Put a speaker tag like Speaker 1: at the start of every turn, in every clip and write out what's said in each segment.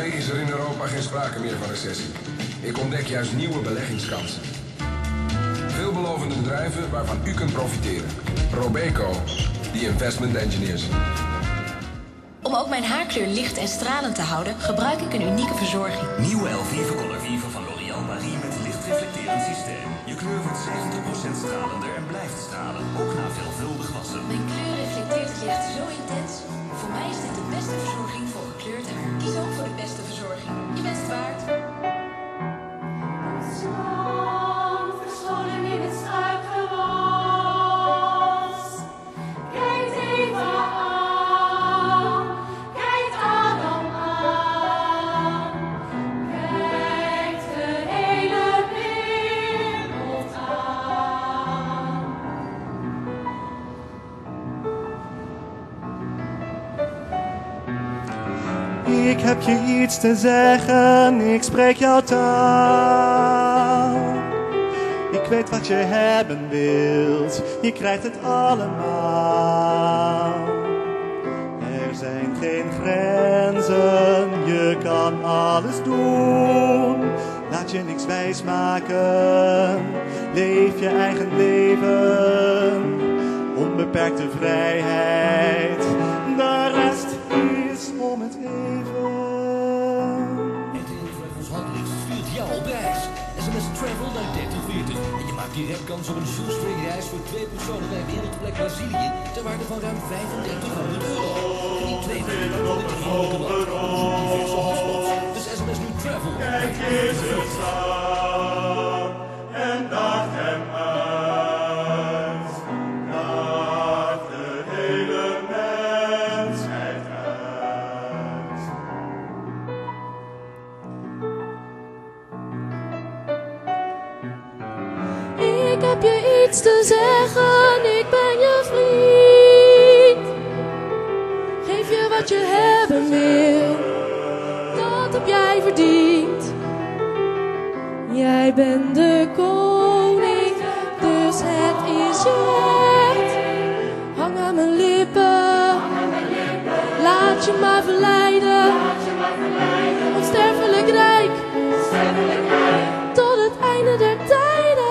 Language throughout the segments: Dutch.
Speaker 1: week is er in Europa geen sprake meer van recessie. Ik ontdek juist nieuwe beleggingskansen. Veelbelovende bedrijven waarvan u kunt profiteren. Robeco, the investment engineers.
Speaker 2: Om ook mijn haarkleur licht en stralend te houden, gebruik ik een unieke verzorging.
Speaker 3: Nieuwe Elvive Color Vive van L'Oréal Marie met licht reflecterend systeem. Je kleur wordt 70% stralender en blijft stralen, ook na veelvuldig wassen.
Speaker 2: Mijn kleur reflecteert het licht zo intens. Voor mij is dit de beste verzorging voor gekleurd haar. Kies ook voor de beste verzorging. Je bent het waard.
Speaker 4: Verscholen in het struikgewas. Kijk Eva aan, kijk Adam aan, kijk de hele wereld aan.
Speaker 5: Ik heb je iets te zeggen, ik spreek jouw taal. Ik weet wat je hebben wilt, je krijgt het allemaal. Er zijn geen grenzen, je kan alles doen. Laat je niks wijsmaken, leef je eigen leven. Onbeperkte vrijheid, de rest is om het even.
Speaker 6: RTL Travels Hotlists stuurt jou op reis. SMS Travel naar 3040 en je maakt direct kans op een shoestring reis voor 2 personen bij wereldplek Brazilië ter waarde van ruim €3500. Geniet 2 weken van de diverse hotspots. Dus SMS nu Travel.
Speaker 5: Kijk Jezus staan en daag hem uit. Daag de hele mensheid uit.
Speaker 4: Ik heb je iets te zeggen, ik ben je vriend. Geef je wat je hebben wil, dat heb jij verdiend. Jij bent de koning, dus het is je recht. Hang aan mijn lippen, laat je maar verleiden. Onsterfelijk rijk, tot het einde der tijden.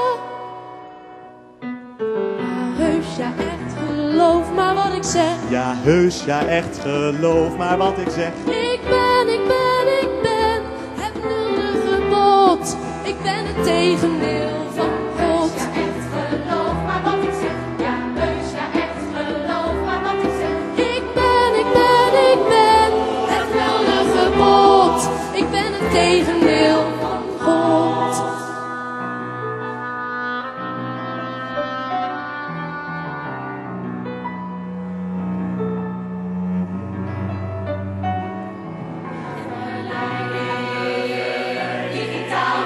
Speaker 4: Ja, heus, ja echt, geloof maar wat ik zeg.
Speaker 5: Ja, heus, ja echt, geloof maar wat ik zeg.
Speaker 4: Ik ben het nulde gebod. Ik ben het tegendeel van God. Ja, echt, geloof maar wat ik zeg. Ja, heus, ja echt, geloof maar wat ik zeg. Ik ben het nulde gebod. Ik ben het tegendeel van God. Digitaal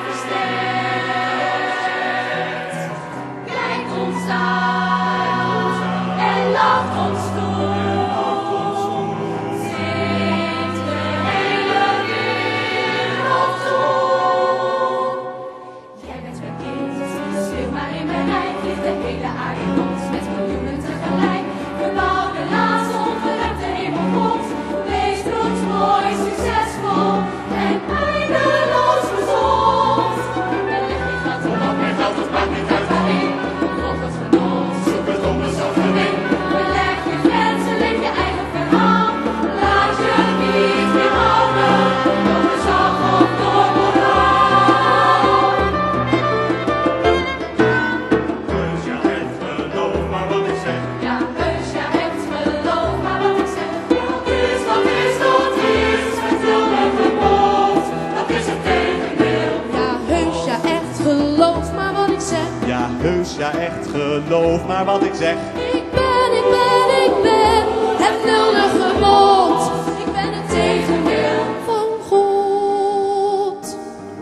Speaker 4: versterkt. Kijk ons aan en lacht ons toe. Zingt de hele wereld toe. Jij bent mijn kind, zweef maar in mijn rijk. Ligt de hele aarde in ons met miljoenen tegelijk. We bouwen de laatste ongeremde hemelgrond. Wees trots, mooi, succesvol en eindeloos gezond. Beleg je geld op wat meer geld, het maakt niet uit waarin. Volg het genot, zoek het onbezocht gewin. Beleg je grenzen, leef je eigen verhaal. Laat je niet weerhouden door gezag of door moraal.
Speaker 5: Heus, ja echt, geloof maar wat ik zeg.
Speaker 4: Ja, heus, ja echt, geloof maar wat ik zeg. Dat is, het nulde gebod. Dat is het tegendeel. Ja, heus, ja echt, geloof maar wat ik zeg.
Speaker 5: Ja, heus, ja echt, geloof maar wat ik zeg.
Speaker 4: Ik ben het nulde gebod. Ik ben het tegendeel van God.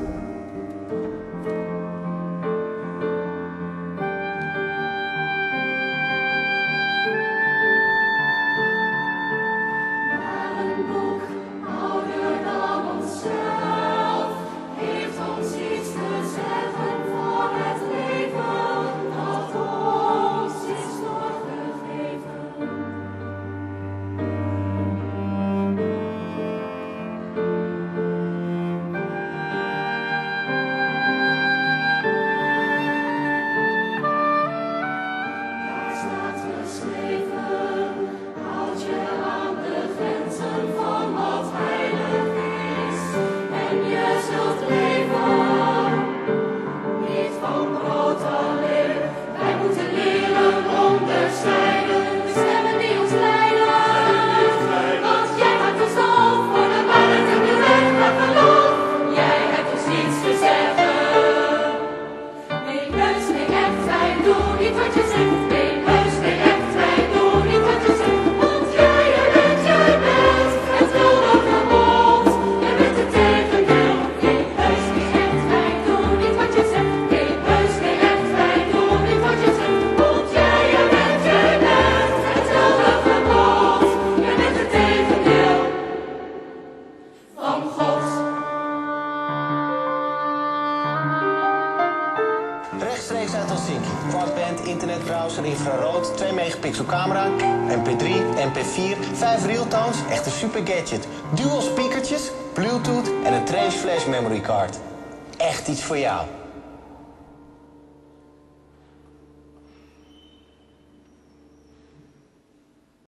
Speaker 4: Maar een boek ouder dan onszelf heeft ons iets te zeggen voor het leven dat ons is doorgegeven.
Speaker 7: uit Helsinki. Quadband, internetbrowser, infrarood, 2 megapixel camera, mp3, mp4, 5 realtones, echt een super gadget. Dual speakertjes, bluetooth en een trace flash memory card. Echt iets voor jou.